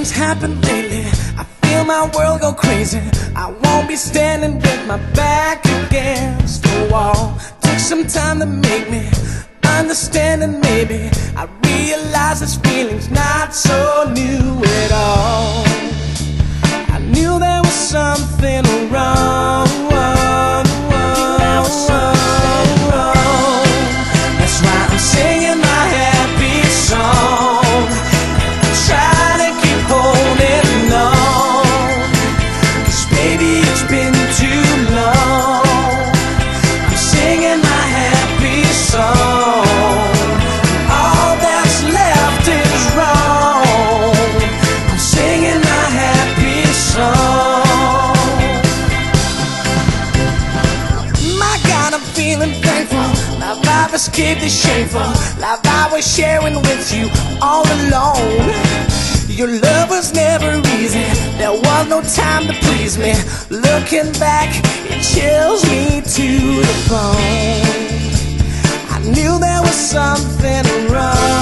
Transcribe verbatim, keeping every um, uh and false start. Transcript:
Something's happened lately, I feel my world go crazy. I won't be standing with my back against the wall. Took some time to make me understand, and maybe I realize this feeling's not so new at all. I knew there was something wrong, wrong, wrong, wrong, wrong. That's why I'm singing my happy song. Try to keep holding on, 'cause baby it's been too long. I'm singing my happy song. All that's left is wrong. I'm singing my happy song. My God, I'm feeling thankful. My vibe escaped the shameful life I was sharing with you all alone. Your love was never easy, there was no time to please me. Looking back, it chills me to the bone. I knew there was something wrong.